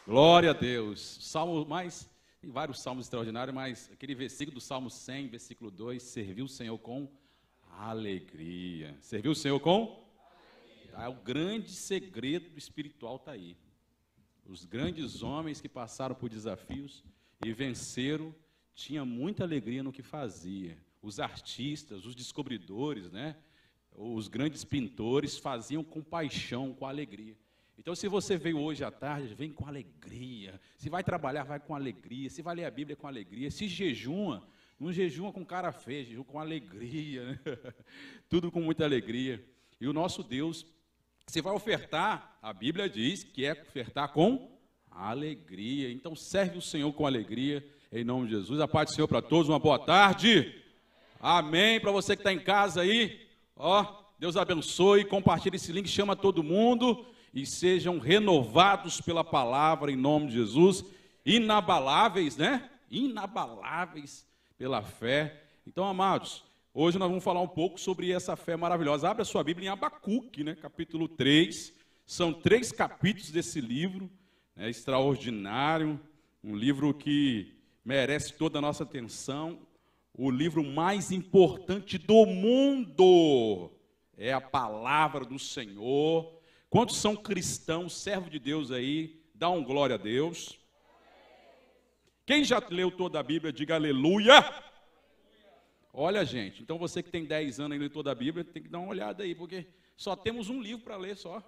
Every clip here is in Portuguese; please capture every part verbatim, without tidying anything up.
Glória a Deus. Salmo mais, tem vários salmos extraordinários, mas aquele versículo do Salmo cem, versículo dois, serviu o Senhor com alegria. Serviu o Senhor com? Tá, o grande segredo espiritual está aí. Os grandes homens que passaram por desafios e venceram, tinham muita alegria no que fazia. Os artistas, os descobridores, né? Os grandes pintores faziam com paixão, com alegria. Então, se você veio hoje à tarde, vem com alegria. Se vai trabalhar, vai com alegria. Se vai ler a Bíblia, com alegria. Se jejuma, não jejuma com cara feia, jejuma com alegria. Né? Tudo com muita alegria. E o nosso Deus, se vai ofertar, a Bíblia diz que é ofertar com alegria. Então, serve o Senhor com alegria, em nome de Jesus. A paz do Senhor para todos, uma boa tarde. Amém. Para você que está em casa aí, ó, Deus abençoe, compartilhe esse link, chama todo mundo. E sejam renovados pela palavra, em nome de Jesus, inabaláveis, né? Inabaláveis pela fé. Então, amados, hoje nós vamos falar um pouco sobre essa fé maravilhosa. Abre a sua Bíblia em Abacuque, né? Capítulo três. São três capítulos desse livro, né? Extraordinário, um livro que merece toda a nossa atenção. O livro mais importante do mundo é a palavra do Senhor. Quantos são cristãos, servos de Deus aí? Dá um glória a Deus. Quem já leu toda a Bíblia, diga aleluia. Olha, gente, então você que tem dez anos e leu toda a Bíblia, tem que dar uma olhada aí, porque só temos um livro para ler só.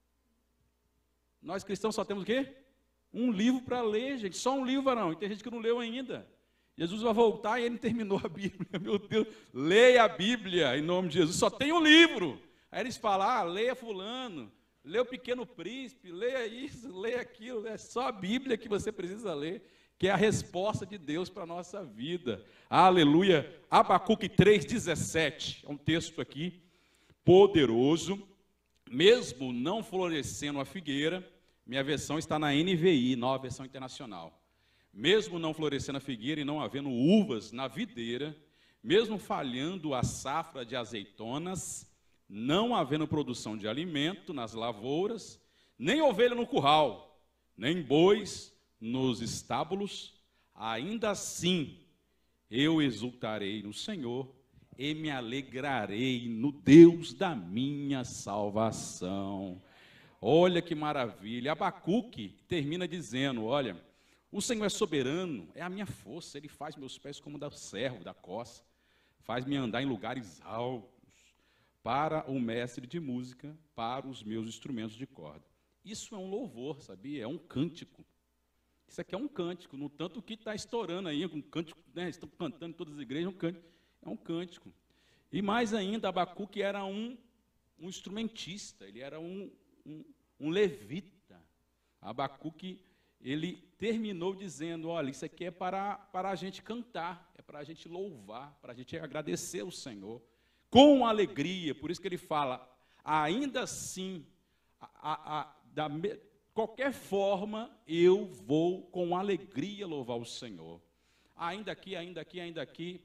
Nós cristãos só temos o quê? Um livro para ler, gente, só um livro não, e tem gente que não leu ainda. Jesus vai voltar e ele não terminou a Bíblia, meu Deus. Leia a Bíblia, em nome de Jesus, só tem um livro. Aí eles falam, ah, leia fulano. Lê o Pequeno Príncipe, leia isso, leia aquilo, é só a Bíblia que você precisa ler, que é a resposta de Deus para a nossa vida. Aleluia. Abacuque três, dezessete, é um texto aqui, poderoso, mesmo não florescendo a figueira, minha versão está na N V I, nova versão internacional. Mesmo não florescendo a figueira e não havendo uvas na videira, mesmo falhando a safra de azeitonas, não havendo produção de alimento nas lavouras, nem ovelha no curral, nem bois nos estábulos, ainda assim eu exultarei no Senhor e me alegrarei no Deus da minha salvação. Olha que maravilha. Abacuque termina dizendo, olha, o Senhor é soberano, é a minha força, Ele faz meus pés como da servo, da coça, faz-me andar em lugares altos, para o mestre de música, para os meus instrumentos de corda. Isso é um louvor, sabia? É um cântico. Isso aqui é um cântico, no tanto que está estourando aí, um cântico, né? Estão cantando em todas as igrejas, um cântico. É um cântico. E mais ainda, Abacuque era um, um instrumentista, ele era um, um, um levita. Abacuque, ele terminou dizendo, olha, isso aqui é para, para a gente cantar, é para a gente louvar, para a gente agradecer ao Senhor. Com alegria, por isso que ele fala, ainda assim, a, a, a, da me, qualquer forma, eu vou com alegria louvar o Senhor. Ainda aqui, ainda aqui, ainda aqui,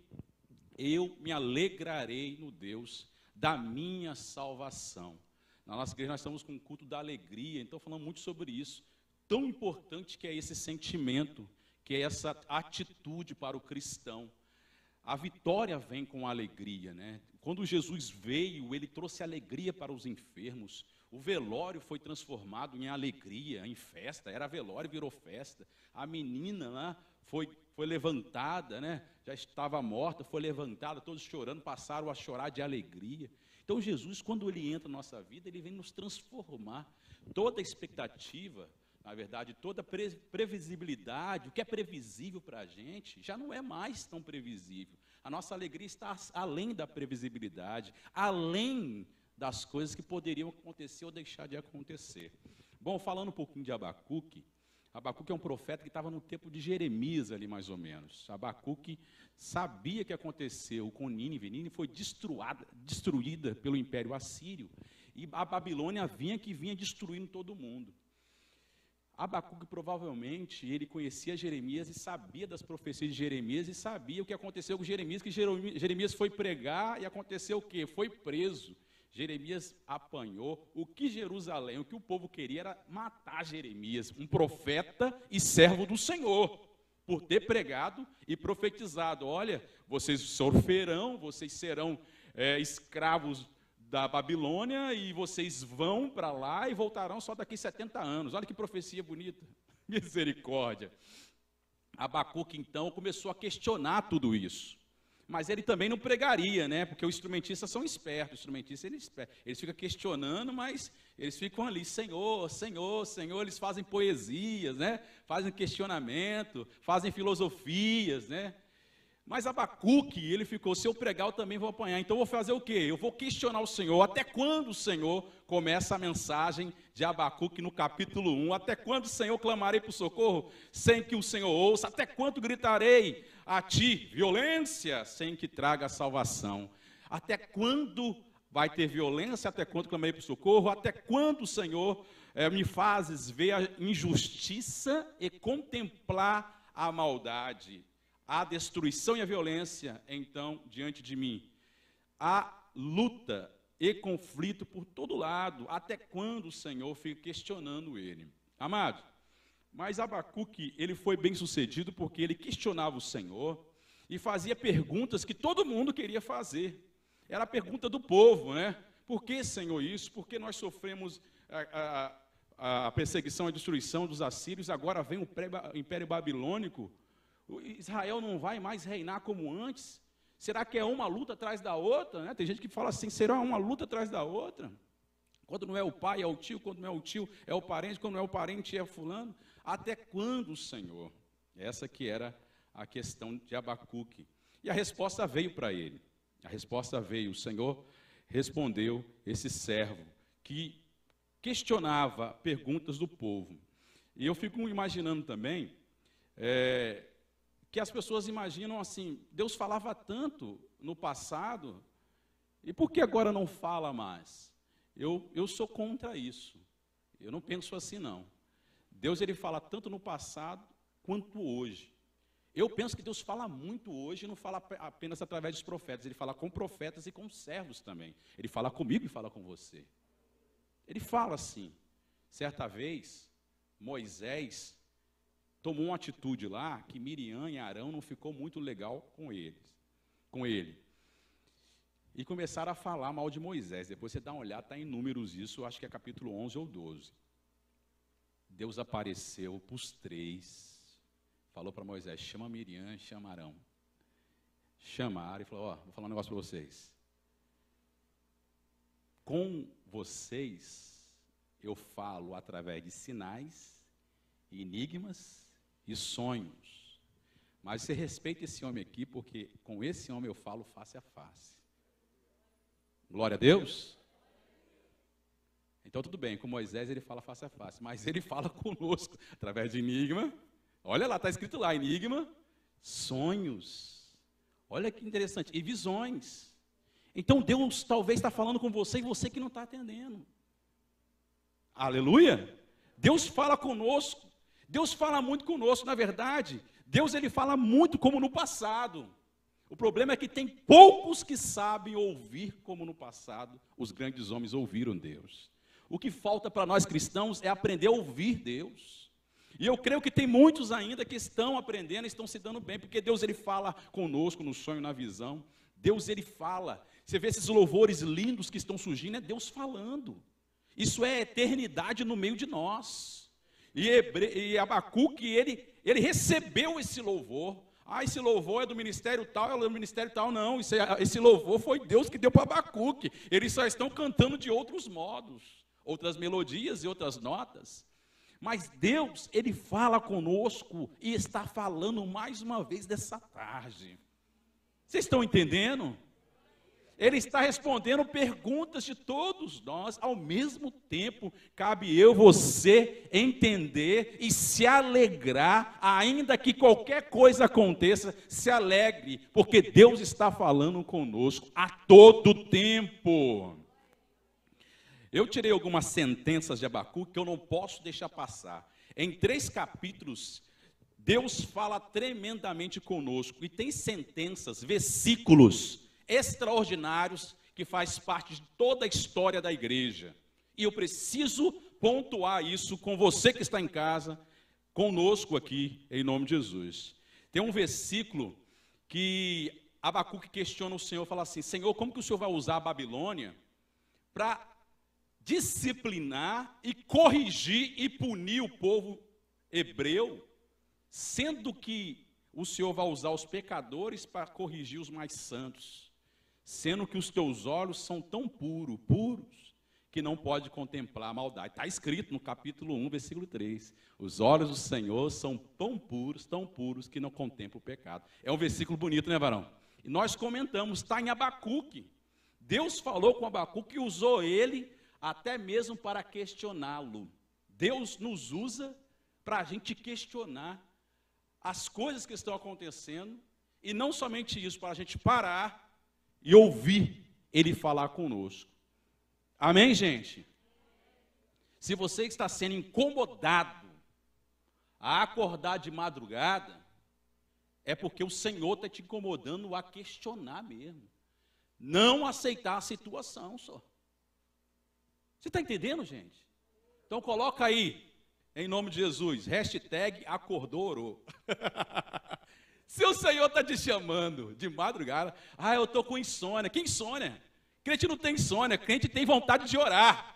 eu me alegrarei no Deus da minha salvação. Na nossa igreja nós estamos com o culto da alegria, então falando muito sobre isso. Tão importante que é esse sentimento, que é essa atitude para o cristão. A vitória vem com alegria, né? Quando Jesus veio, ele trouxe alegria para os enfermos. O velório foi transformado em alegria, em festa. Era velório, virou festa. A menina lá foi, foi levantada, né? Já estava morta, foi levantada, todos chorando, passaram a chorar de alegria. Então Jesus, quando ele entra na nossa vida, ele vem nos transformar. Toda expectativa, na verdade, toda pre previsibilidade, o que é previsível para a gente, já não é mais tão previsível. A nossa alegria está além da previsibilidade, além das coisas que poderiam acontecer ou deixar de acontecer. Bom, falando um pouquinho de Abacuque, Abacuque é um profeta que estava no tempo de Jeremias ali, mais ou menos. Abacuque sabia que aconteceu com Nínive. Nínive foi destruída, destruída pelo Império Assírio, e a Babilônia vinha que vinha destruindo todo mundo. Abacuque provavelmente, ele conhecia Jeremias e sabia das profecias de Jeremias e sabia o que aconteceu com Jeremias, que Jeremias foi pregar e aconteceu o quê? Foi preso. Jeremias apanhou. O que Jerusalém, o que o povo queria era matar Jeremias, um profeta e servo do Senhor, por ter pregado e profetizado. Olha, vocês sofrerão, vocês serão é, escravos da Babilônia e vocês vão para lá e voltarão só daqui setenta anos. Olha que profecia bonita. Misericórdia. Abacuque, então, começou a questionar tudo isso. Mas ele também não pregaria, né? Porque os instrumentistas são espertos, os instrumentistas eles, eles ficam questionando, mas eles ficam ali, Senhor, Senhor, Senhor, eles fazem poesias, né? Fazem questionamento, fazem filosofias, né? Mas Abacuque, ele ficou, se eu pregar eu também vou apanhar, então eu vou fazer o quê? Eu vou questionar o Senhor, até quando o Senhor, começa a mensagem de Abacuque no capítulo um, até quando, Senhor, clamarei por socorro, sem que o Senhor ouça, até quando gritarei a ti violência, sem que traga salvação, até quando vai ter violência, até quando clamarei por socorro, até quando, Senhor, é, me fazes ver a injustiça e contemplar a maldade, a destruição e a violência, então, diante de mim. Há luta e conflito por todo lado, até quando o Senhor fica questionando ele. Amado, mas Abacuque, ele foi bem sucedido porque ele questionava o Senhor e fazia perguntas que todo mundo queria fazer. Era a pergunta do povo, né? Por que, Senhor, isso? Por que nós sofremos a, a, a perseguição e a destruição dos assírios, agora vem o Império Babilônico? Israel não vai mais reinar como antes? Será que é uma luta atrás da outra? Né? Tem gente que fala assim, será uma luta atrás da outra? Quando não é o pai, é o tio, quando não é o tio, é o parente, quando não é o parente, é fulano. Até quando, Senhor? Essa que era a questão de Abacuque. E a resposta veio para ele. A resposta veio, o Senhor respondeu esse servo que questionava perguntas do povo. E eu fico imaginando também... É, que as pessoas imaginam assim, Deus falava tanto no passado, e por que agora não fala mais? Eu, eu sou contra isso, eu não penso assim não. Deus ele fala tanto no passado quanto hoje. Eu penso que Deus fala muito hoje, e não fala apenas através dos profetas, ele fala com profetas e com servos também. Ele fala comigo e fala com você. Ele fala assim, certa vez, Moisés tomou uma atitude lá que Miriam e Arão não ficou muito legal com eles, com ele. E começaram a falar mal de Moisés. Depois você dá uma olhada, está em Números isso, acho que é capítulo onze ou doze. Deus apareceu para os três, falou para Moisés, chama Miriam, chama Arão. Chamaram e falou, ó, vou falar um negócio para vocês. Com vocês, eu falo através de sinais, enigmas e sonhos, mas você respeita esse homem aqui, porque com esse homem eu falo face a face. Glória a Deus. Então tudo bem, com Moisés ele fala face a face, mas ele fala conosco, através de enigma, olha lá, está escrito lá, enigma, sonhos, olha que interessante, e visões. Então Deus talvez está falando com você, e você que não está atendendo. Aleluia. Deus fala conosco, Deus fala muito conosco, na verdade, Deus ele fala muito como no passado. O problema é que tem poucos que sabem ouvir como no passado os grandes homens ouviram Deus. O que falta para nós cristãos é aprender a ouvir Deus. E eu creio que tem muitos ainda que estão aprendendo, estão se dando bem, porque Deus ele fala conosco no sonho, na visão. Deus ele fala. Você vê esses louvores lindos que estão surgindo, é Deus falando. Isso é eternidade no meio de nós. E, Hebre... e Abacuque, ele, ele recebeu esse louvor. Ah, esse louvor é do ministério tal, é do ministério tal. Não, esse, esse louvor foi Deus que deu para Abacuque. Eles só estão cantando de outros modos, outras melodias e outras notas. Mas Deus, ele fala conosco e está falando mais uma vez dessa tarde. Vocês estão entendendo? Ele está respondendo perguntas de todos nós, ao mesmo tempo, cabe eu, você, entender e se alegrar, ainda que qualquer coisa aconteça, se alegre, porque Deus está falando conosco a todo tempo. Eu tirei algumas sentenças de Abacuque que eu não posso deixar passar. Em três capítulos, Deus fala tremendamente conosco, e tem sentenças, versículos extraordinários que faz parte de toda a história da igreja. E eu preciso pontuar isso com você que está em casa, conosco aqui, em nome de Jesus. Tem um versículo que Abacuque questiona o Senhor, fala assim: Senhor, como que o Senhor vai usar a Babilônia para disciplinar e corrigir e punir o povo hebreu, sendo que o Senhor vai usar os pecadores para corrigir os mais santos, sendo que os teus olhos são tão puros, puros, que não pode contemplar a maldade. Está escrito no capítulo um, versículo três. Os olhos do Senhor são tão puros, tão puros, que não contemplam o pecado. É um versículo bonito, né, varão? E nós comentamos, está em Abacuque. Deus falou com Abacuque e usou ele até mesmo para questioná-lo. Deus nos usa para a gente questionar as coisas que estão acontecendo, e não somente isso, para a gente parar e ouvir ele falar conosco. Amém, gente? Se você está sendo incomodado a acordar de madrugada, é porque o Senhor está te incomodando a questionar mesmo. Não aceitar a situação só. Você está entendendo, gente? Então coloca aí, em nome de Jesus, hashtag acordou, orou. Se o Senhor está te chamando de madrugada, ah, eu estou com insônia. Que insônia? Crente não tem insônia, crente tem vontade de orar.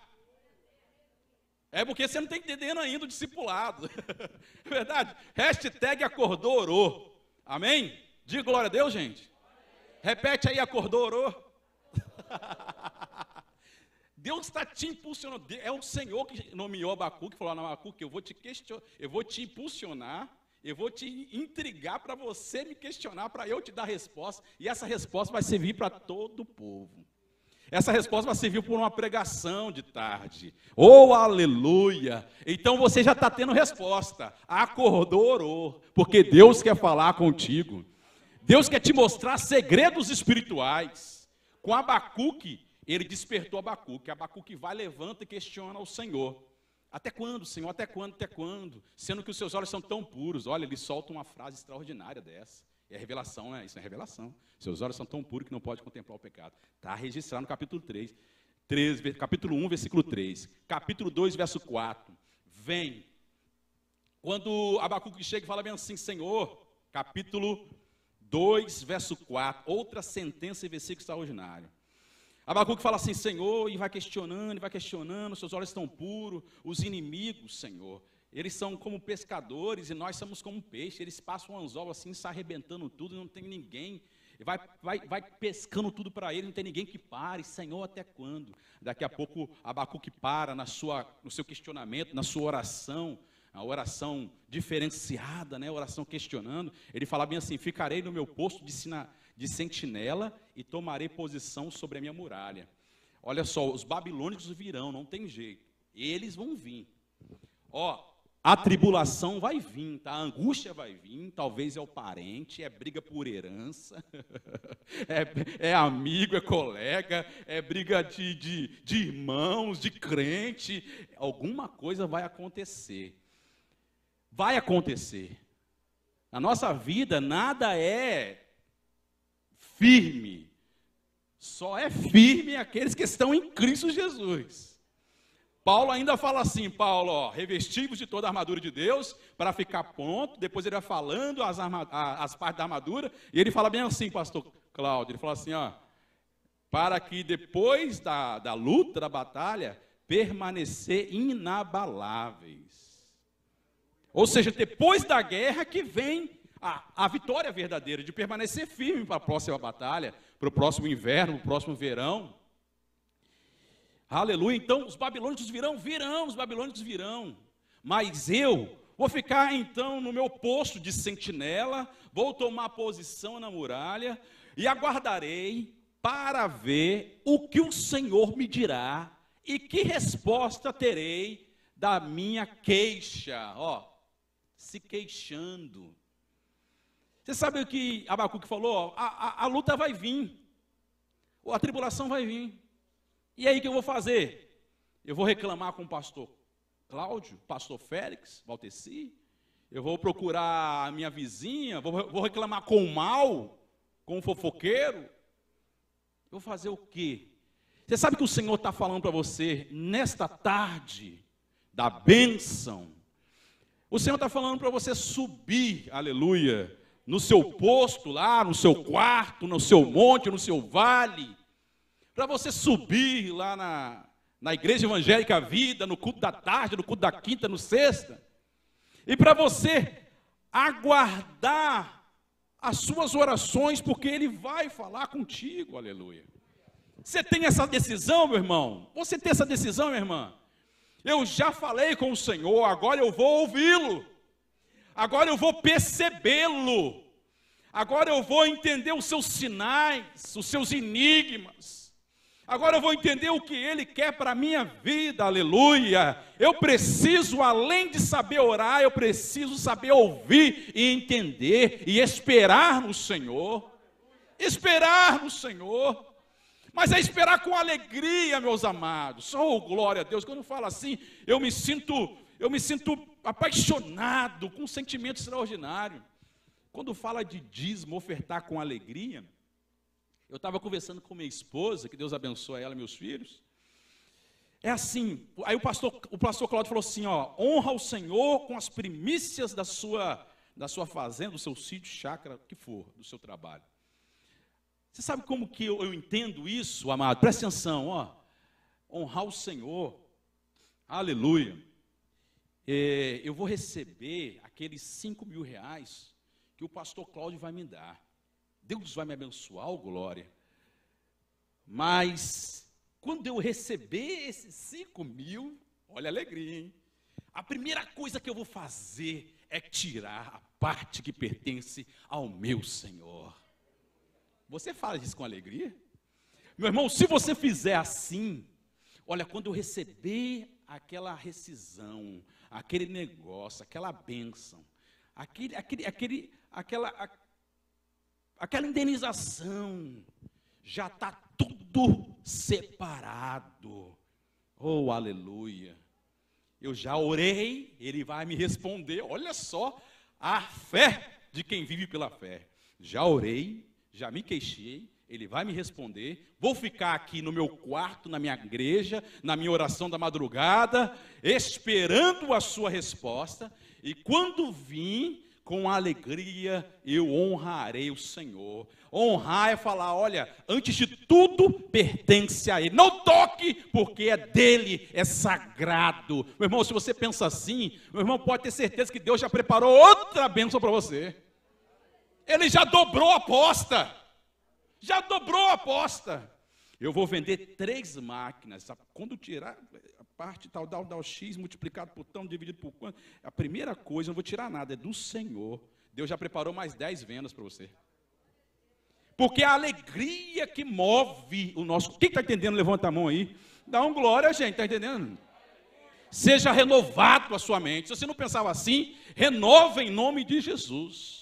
É porque você não está entendendo ainda o discipulado. É verdade? Hashtag acordou, orou. Amém? Diga glória a Deus, gente. Repete aí, acordou, orou. Deus está te impulsionando. É o Senhor que nomeou Abacuque, que falou: não, Abacuque, eu vou te questionar, eu vou te impulsionar, eu vou te intrigar para você me questionar, para eu te dar resposta. E essa resposta vai servir para todo o povo. Essa resposta vai servir por uma pregação de tarde. Oh, aleluia! Então você já está tendo resposta. Acordou, orou. Porque Deus quer falar contigo. Deus quer te mostrar segredos espirituais. Com Abacuque, ele despertou Abacuque. Abacuque vai, levanta e questiona ao Senhor. Até quando, Senhor? Até quando? Até quando? Sendo que os seus olhos são tão puros. Olha, ele solta uma frase extraordinária dessa. É revelação, né? Isso é revelação. Seus olhos são tão puros que não pode contemplar o pecado. Está registrado no capítulo três, três, capítulo um, versículo três. Capítulo dois, verso quatro. Vem. Quando Abacuque chega e fala bem assim: Senhor, capítulo dois, verso quatro. Outra sentença e versículo extraordinário. Abacuque fala assim: Senhor, e vai questionando, e vai questionando, seus olhos estão puros, os inimigos, Senhor, eles são como pescadores e nós somos como peixe. Eles passam um anzol assim, se arrebentando tudo, não tem ninguém. Vai, vai, vai pescando tudo para ele, não tem ninguém que pare. Senhor, até quando? Daqui a pouco Abacuque para na sua, no seu questionamento, na sua oração, a oração diferenciada, né? A oração questionando. Ele fala bem assim: ficarei no meu posto de, sina, de sentinela e tomarei posição sobre a minha muralha. Olha só, os babilônicos virão, não tem jeito. Eles vão vir. Ó, a tribulação vai vir, tá? A angústia vai vir, talvez é o parente, é briga por herança, é, é amigo, é colega, é briga de, de, de irmãos, de crente. Alguma coisa vai acontecer. Vai acontecer. Na nossa vida, nada é firme. Só é firme aqueles que estão em Cristo Jesus. Paulo ainda fala assim, Paulo, ó, revestivos de toda a armadura de Deus, para ficar pronto. Depois ele vai falando as, arma, as partes da armadura, e ele fala bem assim, pastor Cláudio, ele fala assim, ó, para que depois da, da luta, da batalha, permanecer inabaláveis. Ou seja, depois da guerra que vem a, a vitória verdadeira, de permanecer firme para a próxima batalha, para o próximo inverno, para o próximo verão. Aleluia. Então, os babilônicos virão, virão, os babilônicos virão. Mas eu vou ficar, então, no meu posto de sentinela, vou tomar posição na muralha e aguardarei para ver o que o Senhor me dirá e que resposta terei da minha queixa. Ó, se queixando. Você sabe o que Abacuque falou? A, a, a luta vai vir, a tribulação vai vir. E aí o que eu vou fazer? Eu vou reclamar com o pastor Cláudio, pastor Félix, Valteci, eu vou procurar a minha vizinha, vou, vou reclamar com o mal, com o fofoqueiro. Eu vou fazer o quê? Você sabe que o Senhor está falando para você, nesta tarde, da bênção. O Senhor está falando para você subir, aleluia, no seu posto lá, no seu quarto, no seu monte, no seu vale. Para você subir lá na, na Igreja Evangélica Vida, no culto da tarde, no culto da quinta, no sexta. E para você aguardar as suas orações, porque Ele vai falar contigo, aleluia. Você tem essa decisão, meu irmão? Você tem essa decisão, minha irmã? Eu já falei com o Senhor, agora eu vou ouvi-lo. Agora eu vou percebê-lo. Agora eu vou entender os seus sinais, os seus enigmas. Agora eu vou entender o que Ele quer para a minha vida, aleluia. Eu preciso, além de saber orar, eu preciso saber ouvir e entender e esperar no Senhor. Esperar no Senhor. Mas é esperar com alegria, meus amados. Oh, glória a Deus. Quando eu falo assim, eu me sinto, eu me sinto apaixonado, com um sentimento extraordinário. Quando fala de dízimo, ofertar com alegria, eu estava conversando com minha esposa, que Deus abençoe ela e meus filhos. É assim, aí o pastor, o pastor Cláudio falou assim, ó, honra o Senhor com as primícias da sua, da sua fazenda, do seu sítio, chácara, o que for, do seu trabalho. Você sabe como que eu, eu entendo isso, amado? Presta atenção, ó. Honrar o Senhor, aleluia. É, eu vou receber aqueles cinco mil reais que o pastor Cláudio vai me dar. Deus vai me abençoar, oh, glória. Mas, quando eu receber esses cinco mil, olha a alegria, hein? A primeira coisa que eu vou fazer é tirar a parte que pertence ao meu Senhor. Você fala disso com alegria? Meu irmão, se você fizer assim, olha, quando eu receber aquela rescisão, aquele negócio, aquela bênção, aquele, aquele, aquele, aquela, a, aquela indenização, já está tudo separado. Oh, aleluia. Eu já orei, Ele vai me responder. Olha só a fé de quem vive pela fé. Já orei. Já me queixei, Ele vai me responder, vou ficar aqui no meu quarto, na minha igreja, na minha oração da madrugada, esperando a sua resposta, e quando vim, com alegria, eu honrarei o Senhor. Honrar é falar, olha, antes de tudo, pertence a Ele. Não toque, porque é dEle, é sagrado. Meu irmão, se você pensa assim, meu irmão pode ter certeza que Deus já preparou outra bênção para você. Ele já dobrou a aposta, já dobrou a aposta. Eu vou vender três máquinas, quando tirar a parte tal, dá, dá o X multiplicado por tão, dividido por quanto, a primeira coisa, eu não vou tirar nada, é do Senhor. Deus já preparou mais dez vendas para você. Porque a alegria que move o nosso... Quem está entendendo, levanta a mão aí. Dá um glória, gente, está entendendo? Seja renovado a sua mente. Se você não pensava assim, renova em nome de Jesus.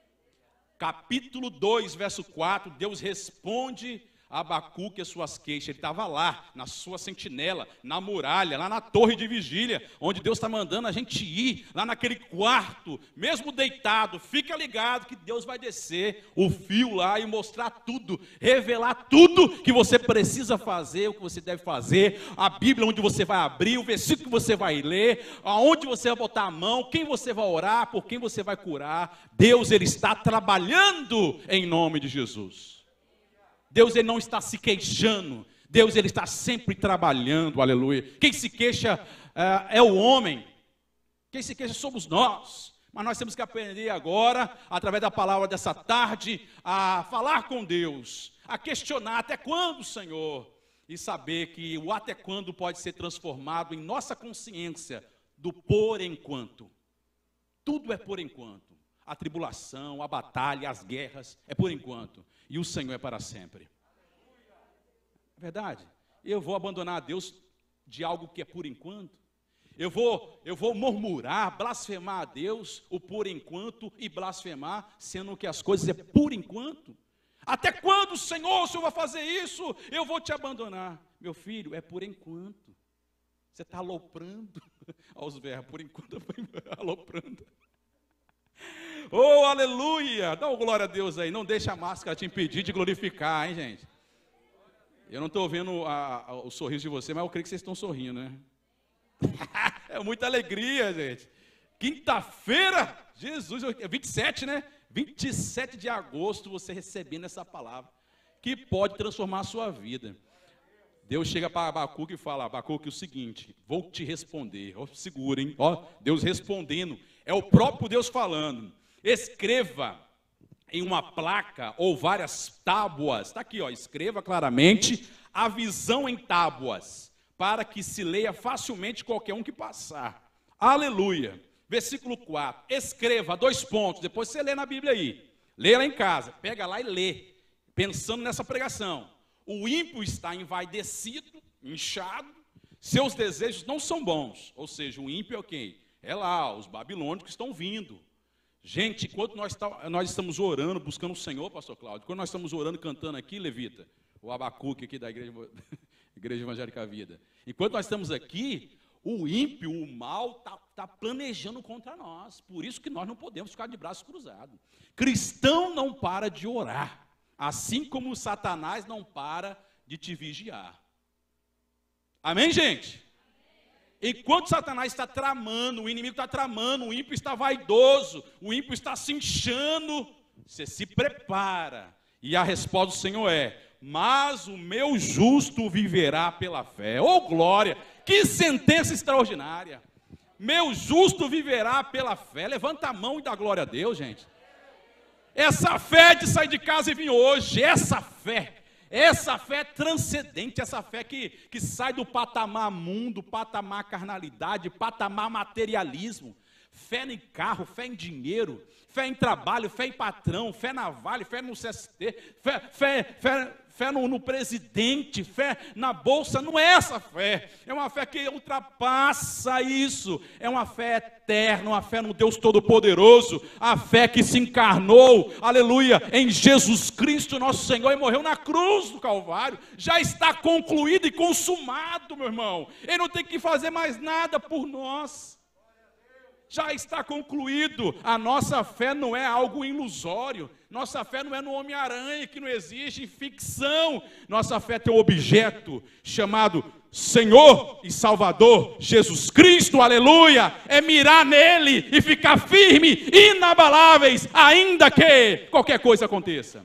Capítulo dois, verso quatro, Deus responde a Abacuque as suas queixas. Ele estava lá, na sua sentinela, na muralha, lá na torre de vigília, onde Deus está mandando a gente ir, lá naquele quarto, mesmo deitado. Fica ligado que Deus vai descer o fio lá e mostrar tudo, revelar tudo que você precisa fazer, o que você deve fazer, a Bíblia onde você vai abrir, o versículo que você vai ler, aonde você vai botar a mão, quem você vai orar, por quem você vai curar. Deus, Ele está trabalhando em nome de Jesus. Deus, Ele não está se queixando. Deus, Ele está sempre trabalhando, aleluia. Quem se queixa uh, é o homem. Quem se queixa somos nós. Mas nós temos que aprender agora, através da palavra dessa tarde, a falar com Deus, a questionar até quando, Senhor, e saber que o até quando pode ser transformado em nossa consciência do por enquanto. Tudo é por enquanto. A tribulação, a batalha, as guerras, é por enquanto. E o Senhor é para sempre. É verdade? Eu vou abandonar a Deus de algo que é por enquanto? Eu vou, eu vou murmurar, blasfemar a Deus, o por enquanto, e blasfemar, sendo que as coisas é por enquanto? Até quando, Senhor, o Senhor vai fazer isso? Eu vou te abandonar. Meu filho, é por enquanto. Você está aloprando. Olha os verbos, por enquanto eu fui aloprando. Oh, aleluia! Dá uma glória a Deus aí. Não deixa a máscara te impedir de glorificar, hein, gente? Eu não estou vendo a, a, o sorriso de você, mas eu creio que vocês estão sorrindo, né? É muita alegria, gente. Quinta-feira, Jesus, é vinte e sete, né? vinte e sete de agosto, você recebendo essa palavra, que pode transformar a sua vida. Deus chega para Abacuque e fala: Abacuque, o seguinte, vou te responder. Ó, segura, hein? Ó, Deus respondendo. É o próprio Deus falando. Escreva em uma placa ou várias tábuas. Está aqui, ó. Escreva claramente a visão em tábuas, para que se leia facilmente qualquer um que passar. Aleluia. Versículo quatro. Escreva, dois pontos. Depois você lê na Bíblia aí. Lê lá em casa. Pega lá e lê. Pensando nessa pregação. O ímpio está envaidecido, inchado, seus desejos não são bons. Ou seja, o ímpio é o quê? É lá, os babilônicos que estão vindo. Gente, enquanto nós, tá, nós estamos orando, buscando o Senhor, pastor Cláudio, quando nós estamos orando, cantando aqui, Levita, o Abacuque aqui da Igreja, Igreja Evangélica Vida, enquanto nós estamos aqui, o ímpio, o mal, está tá planejando contra nós. Por isso que nós não podemos ficar de braços cruzados. Cristão não para de orar. Assim como o Satanás não para de te vigiar. Amém, gente? Enquanto Satanás está tramando, o inimigo está tramando, o ímpio está vaidoso, o ímpio está se inchando, você se prepara. E a resposta do Senhor é: mas o meu justo viverá pela fé. Oh, glória! Que sentença extraordinária! Meu justo viverá pela fé. Levanta a mão e dá glória a Deus, gente. Essa fé de sair de casa e vir hoje, essa fé, essa fé transcendente, essa fé que, que sai do patamar mundo, patamar carnalidade, patamar materialismo, fé em carro, fé em dinheiro, fé em trabalho, fé em patrão, fé na Vale, fé no C S T, fé, fé, fé, fé no, no presidente, fé na bolsa. Não é essa fé, é uma fé que ultrapassa isso, é uma fé eterna, uma fé no Deus Todo-Poderoso, a fé que se encarnou, aleluia, em Jesus Cristo nosso Senhor, e morreu na cruz do Calvário. Já está concluído e consumado, meu irmão. Ele não tem que fazer mais nada por nós. Já está concluído. A nossa fé não é algo ilusório. Nossa fé não é no Homem-Aranha, que não existe, ficção. Nossa fé tem um objeto chamado Senhor e Salvador Jesus Cristo, aleluia. É mirar nele e ficar firme, inabaláveis, ainda que qualquer coisa aconteça.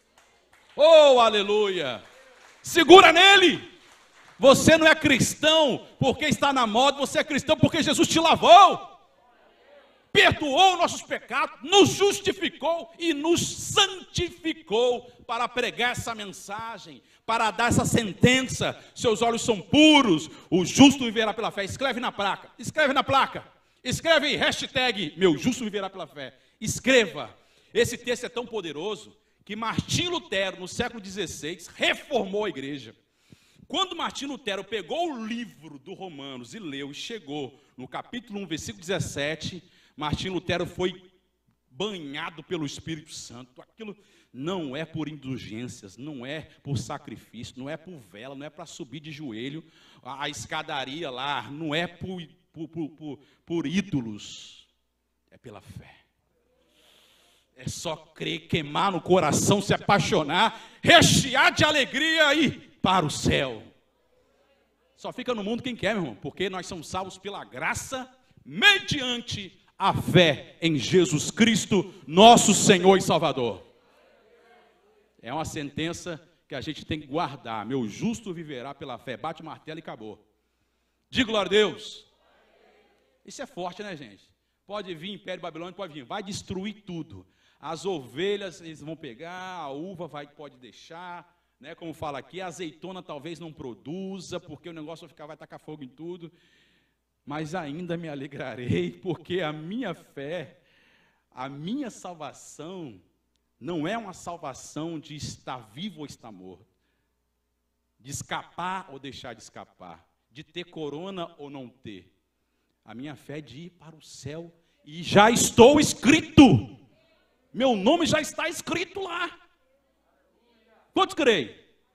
Oh, aleluia. Segura nele. Você não é cristão porque está na moda, você é cristão porque Jesus te lavou, perdoou nossos pecados, nos justificou e nos santificou para pregar essa mensagem, para dar essa sentença. Seus olhos são puros, o justo viverá pela fé. Escreve na placa, escreve na placa, escreve hashtag meu justo viverá pela fé. Escreva. Esse texto é tão poderoso que Martim Lutero, no século dezesseis, reformou a igreja. Quando Martim Lutero pegou o livro do Romanos e leu e chegou no capítulo um, versículo dezessete, Martim Lutero foi banhado pelo Espírito Santo. Aquilo não é por indulgências, não é por sacrifício, não é por vela, não é para subir de joelho a, a escadaria lá, não é por, por, por, por, por ídolos, é pela fé. É só crer, queimar no coração, se apaixonar, rechear de alegria e ir para o céu. Só fica no mundo quem quer, meu irmão, porque nós somos salvos pela graça, mediante a fé em Jesus Cristo, nosso Senhor e Salvador. É uma sentença que a gente tem que guardar. Meu justo viverá pela fé. Bate o martelo e acabou. Diga glória a Deus. Isso é forte, né, gente? Pode vir Império Babilônico, pode vir. Vai destruir tudo. As ovelhas eles vão pegar, a uva vai, pode deixar, né? Como fala aqui, a azeitona talvez não produza, porque o negócio vai ficar, vai tacar fogo em tudo. Mas ainda me alegrarei, porque a minha fé, a minha salvação, não é uma salvação de estar vivo ou estar morto, de escapar ou deixar de escapar, de ter corona ou não ter. A minha fé é de ir para o céu e já estou escrito. Meu nome já está escrito lá. Quantos creem?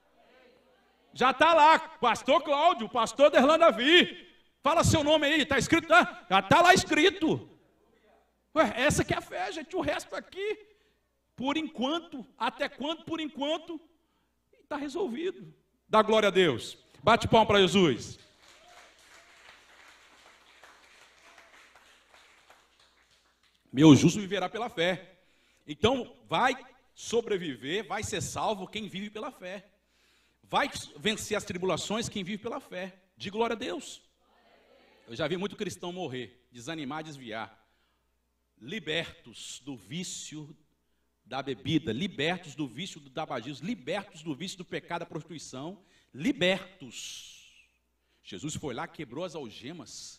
Já está lá, pastor Cláudio, pastor Derlan Davi. Fala seu nome aí, está escrito, tá? Já está lá escrito. Ué, essa que é a fé, gente, o resto aqui, por enquanto, até quando, por enquanto, está resolvido. Dá glória a Deus. Bate palma para Jesus. Meu justo viverá pela fé. Então, vai sobreviver, vai ser salvo quem vive pela fé. Vai vencer as tribulações quem vive pela fé. De glória a Deus. Eu já vi muito cristão morrer, desanimar, desviar. Libertos do vício da bebida, libertos do vício do tabagismo, libertos do vício do pecado, da prostituição, libertos. Jesus foi lá, quebrou as algemas.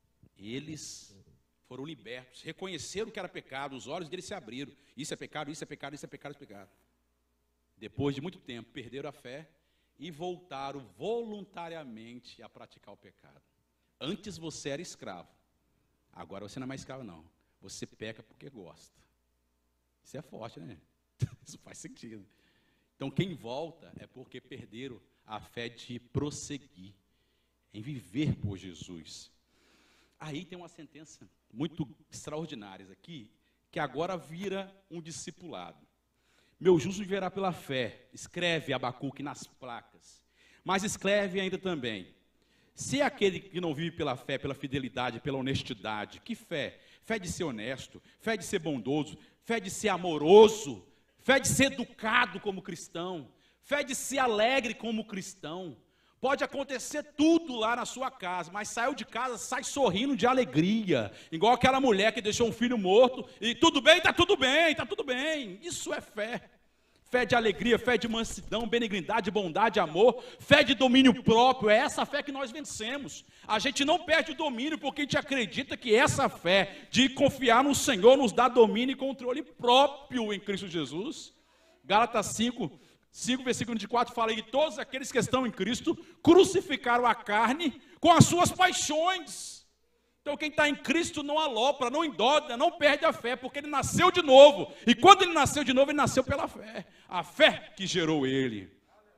Eles foram libertos, reconheceram que era pecado, os olhos deles se abriram. Isso é pecado, isso é pecado, isso é pecado, isso é pecado. Depois de muito tempo, perderam a fé e voltaram voluntariamente a praticar o pecado. Antes você era escravo, agora você não é mais escravo não. Você peca porque gosta. Isso é forte, né? Isso faz sentido. Então quem volta é porque perderam a fé de prosseguir, em viver por Jesus. Aí tem uma sentença muito extraordinária aqui, que agora vira um discipulado. Meu justo viverá pela fé, escreve Abacuque nas placas, mas escreve ainda também, se é aquele que não vive pela fé, pela fidelidade, pela honestidade, que fé? Fé de ser honesto, fé de ser bondoso, fé de ser amoroso, fé de ser educado como cristão, fé de ser alegre como cristão. Pode acontecer tudo lá na sua casa, mas saiu de casa, sai sorrindo de alegria, igual aquela mulher que deixou um filho morto, e tudo bem, está tudo bem, está tudo bem. Isso é fé. Fé de alegria, fé de mansidão, benignidade, bondade, amor, fé de domínio próprio. É essa fé que nós vencemos. A gente não perde o domínio porque a gente acredita que essa fé de confiar no Senhor nos dá domínio e controle próprio em Cristo Jesus. Gálatas cinco, cinco, versículo vinte e quatro fala que todos aqueles que estão em Cristo crucificaram a carne com as suas paixões. Então quem está em Cristo não alopra, não endoda, não perde a fé, porque ele nasceu de novo. E quando ele nasceu de novo, ele nasceu pela fé. A fé que gerou ele.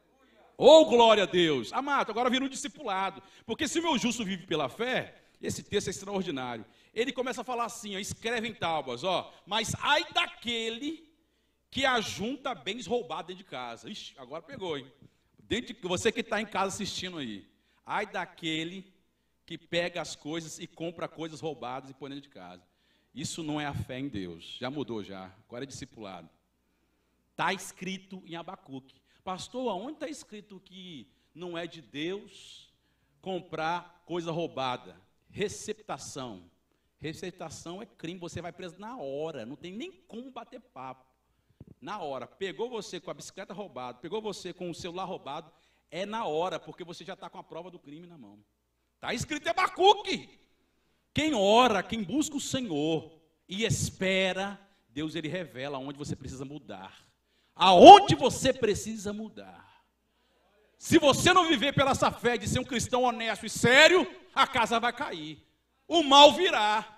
Oh, glória a Deus. Amado, agora vira um discipulado. Porque se o meu justo vive pela fé, esse texto é extraordinário. Ele começa a falar assim, ó, escreve em tábuas, ó, mas ai daquele que ajunta bens roubados dentro de casa. Ixi, agora pegou, hein? Dentro de, você que está em casa assistindo aí. Ai daquele que pega as coisas e compra coisas roubadas e põe dentro de casa. Isso não é a fé em Deus. Já mudou já. Agora é discipulado. Está escrito em Abacuque. Pastor, aonde está escrito que não é de Deus comprar coisa roubada? Receptação. Receptação é crime. Você vai preso na hora. Não tem nem como bater papo. Na hora. Pegou você com a bicicleta roubada, pegou você com o celular roubado, é na hora, porque você já está com a prova do crime na mão. Está escrito em Abacuque. Quem ora, quem busca o Senhor e espera, Deus ele revela aonde você precisa mudar. Aonde você precisa mudar. Se você não viver pela essa fé de ser um cristão honesto e sério, a casa vai cair. O mal virá.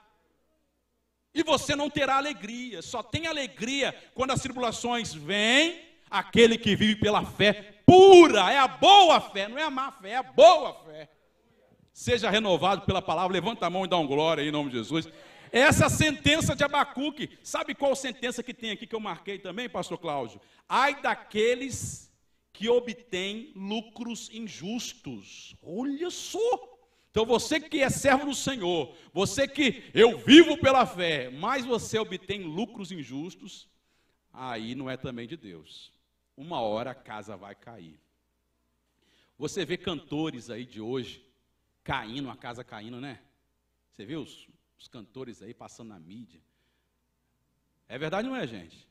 E você não terá alegria. Só tem alegria quando as tribulações vêm. Aquele que vive pela fé pura. É a boa fé, não é a má fé, é a boa fé. Seja renovado pela palavra, levanta a mão e dá um glória aí, em nome de Jesus. Essa sentença de Abacuque, sabe qual sentença que tem aqui que eu marquei também, pastor Cláudio? Ai daqueles que obtêm lucros injustos. Olha só. Então você que é servo do Senhor, você que eu vivo pela fé, mas você obtém lucros injustos, aí não é também de Deus. Uma hora a casa vai cair. Você vê cantores aí de hoje, caindo, a casa caindo, né? Você viu os, os cantores aí passando na mídia? É verdade ou não é, gente?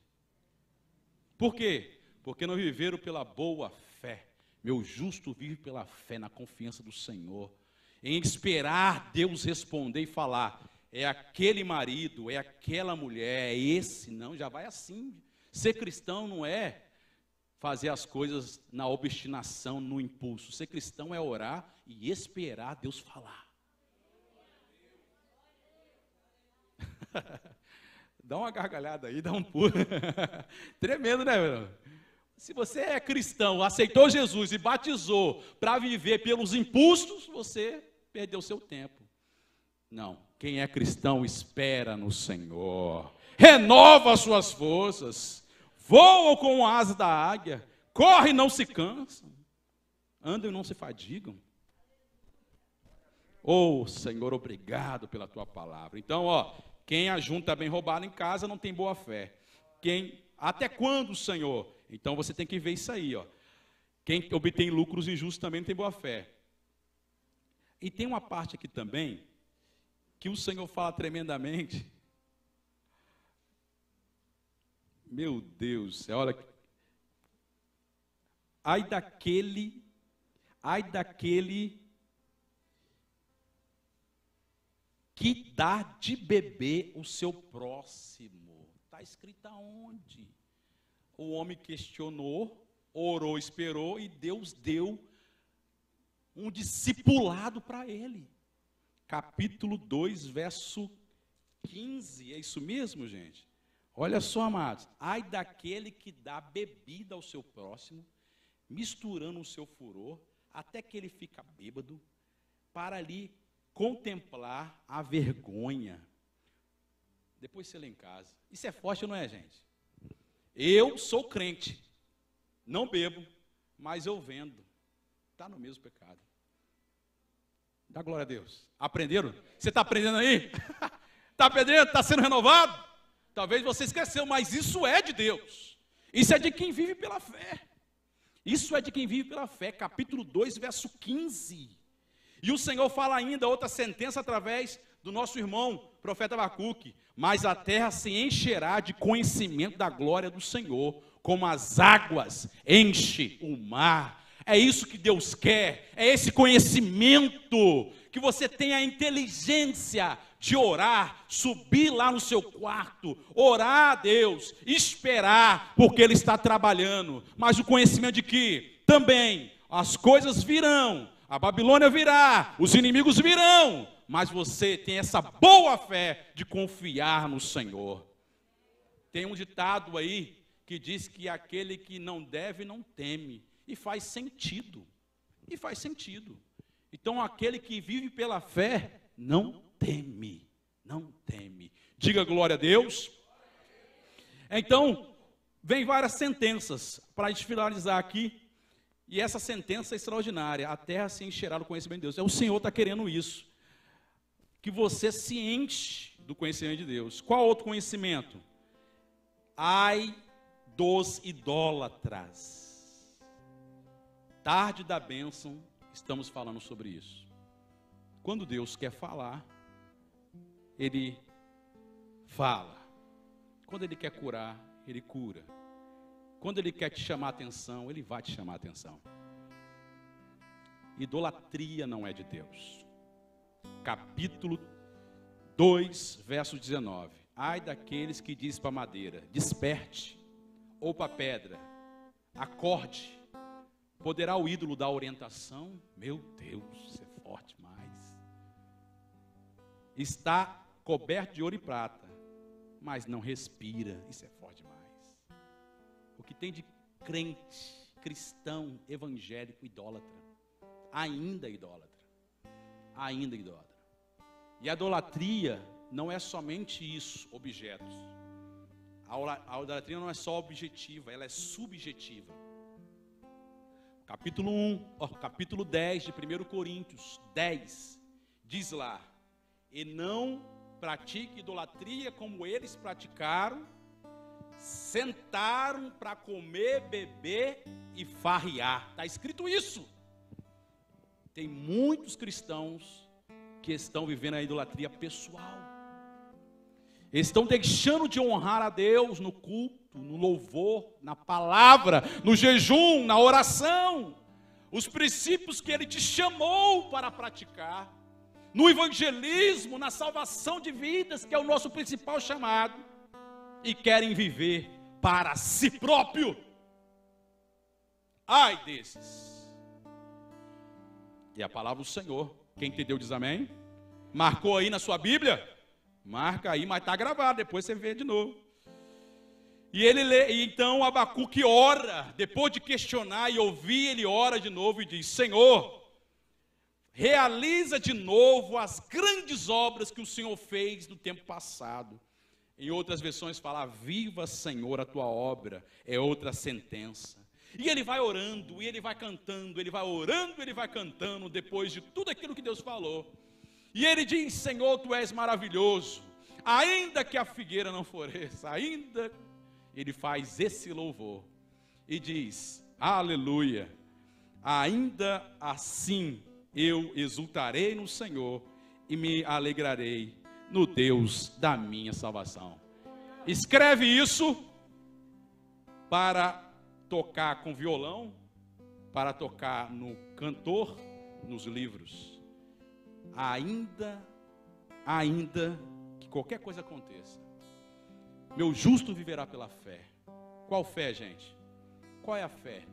Por quê? Porque não viveram pela boa fé. Meu justo vive pela fé, na confiança do Senhor. Em esperar Deus responder e falar, é aquele marido, é aquela mulher, é esse, não, já vai assim. Ser cristão não é fazer as coisas na obstinação, no impulso. Ser cristão é orar e esperar Deus falar. Dá uma gargalhada aí, dá um pulo. Tremendo, né, meu? Se você é cristão, aceitou Jesus e batizou para viver pelos impulsos, você perdeu seu tempo. Não, quem é cristão espera no Senhor, renova as suas forças, voa com a asa da águia, corre e não se cansa. andam e não se fadigam. Oh, Senhor, obrigado pela tua palavra. Então, ó, quem ajunta bem roubado em casa não tem boa fé. Quem, até quando, Senhor? Então você tem que ver isso aí, ó. Quem obtém lucros injustos também não tem boa fé. E tem uma parte aqui também que o Senhor fala tremendamente. Meu Deus, olha, ai daquele, ai daquele que dá de beber o seu próximo. Está escrito aonde? O homem questionou, orou, esperou e Deus deu um discipulado para ele. Capítulo dois, verso quinze, é isso mesmo, gente? Olha só, amados, ai daquele que dá bebida ao seu próximo, misturando o seu furor, até que ele fica bêbado, para ali contemplar a vergonha. Depois você lê em casa. Isso é forte, não é, gente? Eu sou crente, não bebo, mas eu vendo. Está no mesmo pecado. Dá glória a Deus. Aprenderam? Você está aprendendo aí? Está aprendendo? Está sendo renovado? Talvez você esqueceu, mas isso é de Deus. Isso é de quem vive pela fé. Isso é de quem vive pela fé. Capítulo dois, verso quinze. E o Senhor fala ainda outra sentença através do nosso irmão, profeta Abacuque. Mas a terra se encherá de conhecimento da glória do Senhor, como as águas enche o mar. É isso que Deus quer, é esse conhecimento, que você tenha a inteligência de orar, subir lá no seu quarto, orar a Deus, esperar, porque Ele está trabalhando. Mas o conhecimento de que também as coisas virão, a Babilônia virá, os inimigos virão, mas você tem essa boa fé de confiar no Senhor. Tem um ditado aí que diz que aquele que não deve não teme, e faz sentido, e faz sentido. Então aquele que vive pela fé não teme, não teme. Diga glória a Deus. Então, vem várias sentenças para a gente finalizar aqui. E essa sentença é extraordinária. A terra se encherá do conhecimento de Deus. É o Senhor está querendo isso. Que você se enche do conhecimento de Deus. Qual outro conhecimento? Ai dos idólatras. Tarde da bênção, estamos falando sobre isso. Quando Deus quer falar, Ele fala. Quando Ele quer curar, Ele cura. Quando Ele quer te chamar a atenção, Ele vai te chamar a atenção. Idolatria não é de Deus. Capítulo dois, verso dezenove. Ai daqueles que dizem para a madeira, desperte, ou para a pedra, acorde. Poderá o ídolo dar orientação? Meu Deus, isso é forte demais. Está coberto de ouro e prata, mas não respira. Isso é forte demais. O que tem de crente, cristão, evangélico, idólatra, ainda idólatra, ainda idólatra. E a idolatria não é somente isso, objetos. A idolatria não é só objetiva, ela é subjetiva. Capítulo um, ó, capítulo dez de primeiro Coríntios, dez, diz lá, e não pratique idolatria como eles praticaram, sentaram para comer, beber e farrear. Está escrito isso. Tem muitos cristãos que estão vivendo a idolatria pessoal. Estão deixando de honrar a Deus no culto, no louvor, na palavra, no jejum, na oração. Os princípios que Ele te chamou para praticar. No evangelismo, na salvação de vidas, que é o nosso principal chamado. E querem viver para si próprio. Ai desses. E a palavra do Senhor, quem entendeu diz amém? Marcou aí na sua Bíblia? Marca aí, mas está gravado, depois você vê de novo. E ele lê, e então Abacuque ora, depois de questionar e ouvir, ele ora de novo e diz, Senhor, realiza de novo as grandes obras que o Senhor fez no tempo passado. Em outras versões fala, viva, Senhor, a tua obra, é outra sentença. E ele vai orando, e ele vai cantando, ele vai orando, ele vai cantando, depois de tudo aquilo que Deus falou. E ele diz: Senhor, tu és maravilhoso, ainda que a figueira não floresça, ainda... Ele faz esse louvor e diz: aleluia, ainda assim eu exultarei no Senhor e me alegrarei no Deus da minha salvação. Escreve isso para tocar com violão, para tocar no cantor, nos livros. Ainda, ainda que qualquer coisa aconteça, meu justo viverá pela fé. Qual fé, gente? Qual é a fé?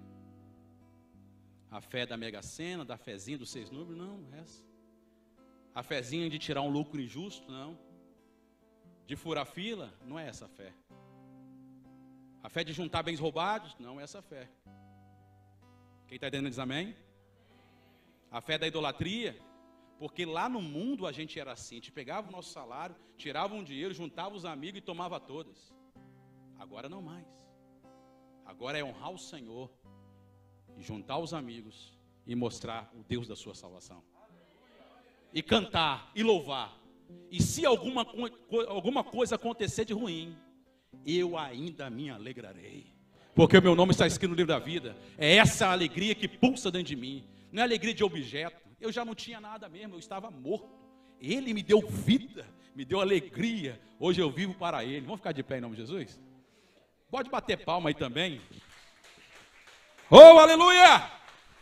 A fé da Mega Sena, da fezinha dos seis números? Não, essa. A fezinha de tirar um lucro injusto? Não. De furar fila? Não é essa a fé. A fé de juntar bens roubados? Não é essa a fé. Quem está entendendo diz amém? A fé da idolatria? Porque lá no mundo a gente era assim, a gente pegava o nosso salário, tirava um dinheiro, juntava os amigos e tomava todas. Agora não mais. Agora é honrar o Senhor, e juntar os amigos e mostrar o Deus da sua salvação. E cantar, e louvar. E se alguma, alguma coisa acontecer de ruim, eu ainda me alegrarei. Porque o meu nome está escrito no livro da vida. É essa a alegria que pulsa dentro de mim. Não é alegria de objeto. Eu já não tinha nada mesmo, eu estava morto. Ele me deu vida, me deu alegria. Hoje eu vivo para Ele. Vamos ficar de pé em nome de Jesus? Pode bater palma aí também. Oh, aleluia!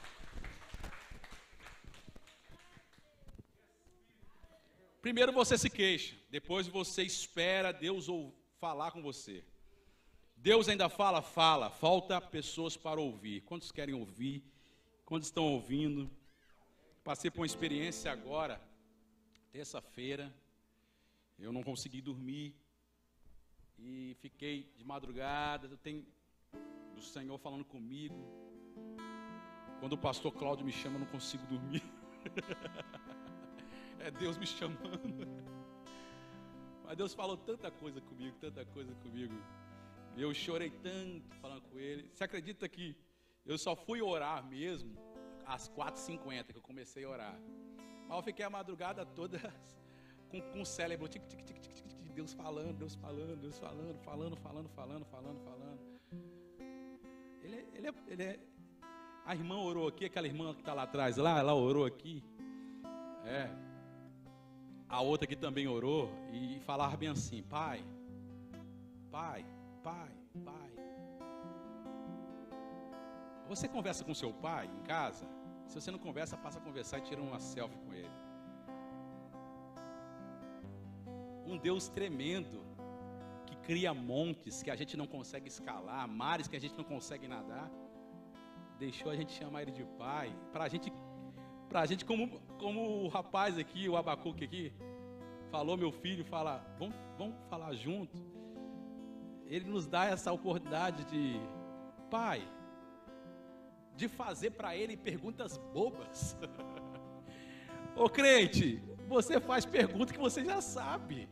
Primeiro você se queixa, depois você espera Deus falar com você. Deus ainda fala, fala, falta pessoas para ouvir. Quantos querem ouvir? Quantos estão ouvindo? Passei por uma experiência agora, terça-feira, eu não consegui dormir, e fiquei de madrugada, eu tenho do Senhor falando comigo. Quando o pastor Cláudio me chama, eu não consigo dormir. É Deus me chamando. Mas Deus falou tanta coisa comigo, tanta coisa comigo. Eu chorei tanto falando com Ele. Você acredita que eu só fui orar mesmo às quatro e cinquenta que eu comecei a orar. Mas eu fiquei a madrugada toda com, com o cérebro, tic, tic, tic, tic, tic, tic, Deus falando, Deus falando, Deus falando, falando, falando, falando, falando, falando. Ele, é, ele, é, ele é... A irmã orou aqui, aquela irmã que está lá atrás, lá, ela orou aqui. É. A outra que também orou e falava bem assim: Pai, Pai, Pai, Pai. Você conversa com seu pai em casa? Se você não conversa, passa a conversar e tira uma selfie com ele. Um Deus tremendo, que cria montes que a gente não consegue escalar, mares que a gente não consegue nadar, deixou a gente chamar Ele de Pai. Para a gente, pra gente como, como o rapaz aqui, o Abacuque aqui, falou, meu filho, fala, vamos, vamos falar junto. Ele nos dá essa oportunidade de, Pai, de fazer para Ele perguntas bobas. Ô crente, você faz pergunta que você já sabe.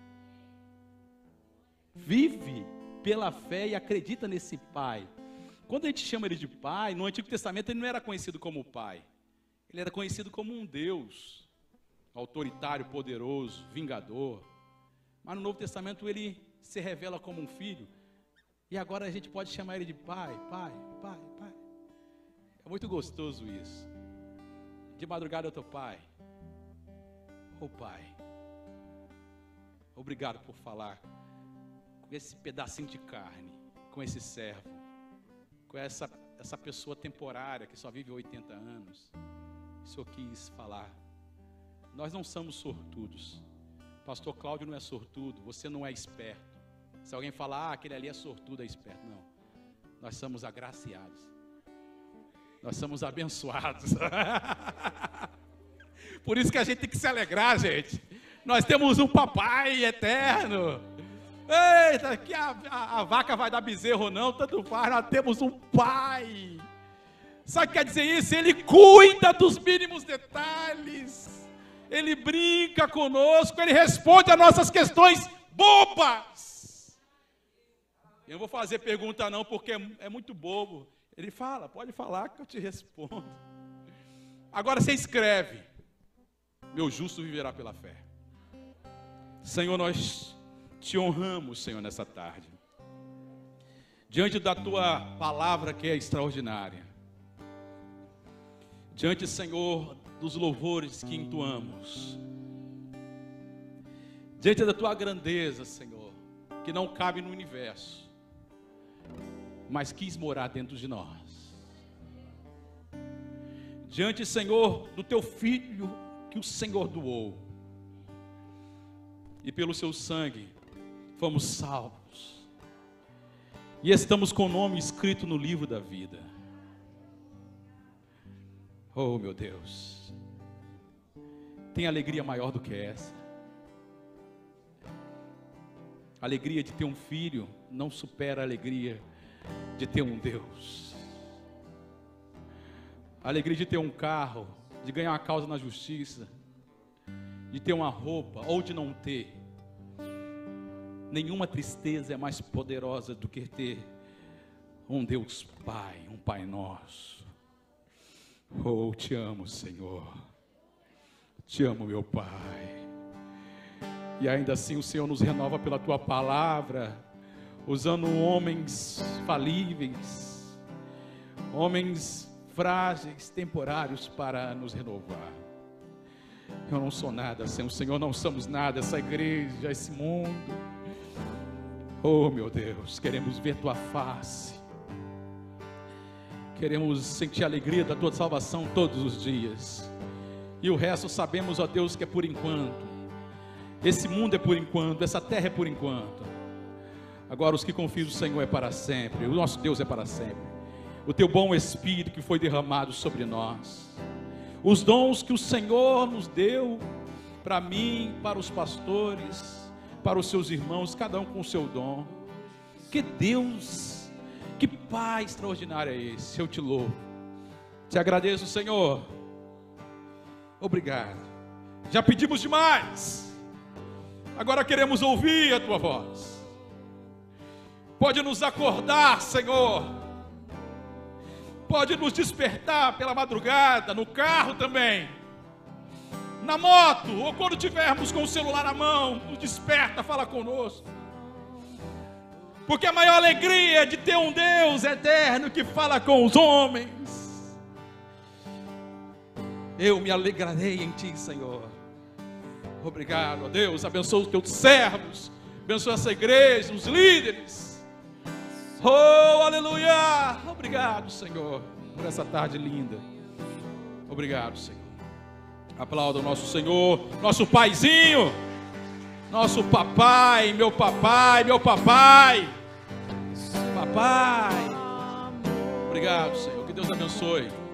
Vive pela fé e acredita nesse Pai. Quando a gente chama Ele de Pai, no Antigo Testamento Ele não era conhecido como Pai. Ele era conhecido como um Deus autoritário, poderoso, vingador. Mas no Novo Testamento Ele se revela como um filho. E agora a gente pode chamar Ele de Pai, Pai, Pai, Pai. É muito gostoso isso. De madrugada eu estou, Pai. Ô oh, Pai, obrigado por falar com esse pedacinho de carne, com esse servo, com essa, essa pessoa temporária que só vive oitenta anos. O Senhor quis falar. Nós não somos sortudos. Pastor Cláudio não é sortudo, você não é esperto. Se alguém falar, ah, aquele ali é sortudo, é esperto. Não, nós somos agraciados. Nós somos abençoados. Por isso que a gente tem que se alegrar, gente. Nós temos um papai eterno. Eita, que a, a, a vaca vai dar bezerro ou não, tanto faz, nós temos um pai. Sabe o que quer dizer isso? Ele cuida dos mínimos detalhes. Ele brinca conosco, Ele responde às nossas questões bobas. Eu não vou fazer pergunta não, porque é, é muito bobo. Ele fala, pode falar que eu te respondo. Agora você escreve, meu justo viverá pela fé. Senhor, nós te honramos, Senhor, nessa tarde. Diante da tua palavra que é extraordinária. Diante, Senhor, dos louvores que entoamos. Diante da tua grandeza, Senhor, que não cabe no universo, mas quis morar dentro de nós. Diante, Senhor, do teu Filho que o Senhor doou, e pelo seu sangue fomos salvos, e estamos com o nome escrito no livro da vida. Oh, meu Deus, tem alegria maior do que essa? A alegria de ter um filho não supera a alegria de ter um Deus. A alegria de ter um carro, de ganhar uma causa na justiça, de ter uma roupa ou de não ter. Nenhuma tristeza é mais poderosa do que ter um Deus Pai, um Pai nosso. Oh, te amo, Senhor. Te amo, meu Pai. E ainda assim o Senhor nos renova pela tua palavra, usando homens falíveis, homens frágeis, temporários, para nos renovar. Eu não sou nada sem o Senhor, não somos nada, essa igreja, esse mundo. Oh, meu Deus, queremos ver tua face, queremos sentir a alegria da tua salvação todos os dias, e o resto sabemos, ó Deus, que é por enquanto. Esse mundo é por enquanto, essa terra é por enquanto. Agora os que confiam no Senhor é para sempre, o nosso Deus é para sempre. O teu bom Espírito que foi derramado sobre nós, os dons que o Senhor nos deu, para mim, para os pastores, para os seus irmãos, cada um com o seu dom. Que Deus, que Pai extraordinário é esse, eu te louvo, te agradeço, Senhor. Obrigado, já pedimos demais, agora queremos ouvir a tua voz. Pode nos acordar, Senhor, pode nos despertar pela madrugada, no carro também, na moto, ou quando tivermos com o celular na mão, nos desperta, fala conosco, porque a maior alegria de ter um Deus eterno que fala com os homens. Eu me alegrarei em ti, Senhor. Obrigado, ó Deus, abençoa os teus servos, abençoa essa igreja, os líderes. Oh, aleluia! Obrigado, Senhor, por essa tarde linda. Obrigado, Senhor. Aplauda o nosso Senhor, nosso paizinho, nosso papai, meu papai, meu papai, papai. Obrigado, Senhor, que Deus abençoe.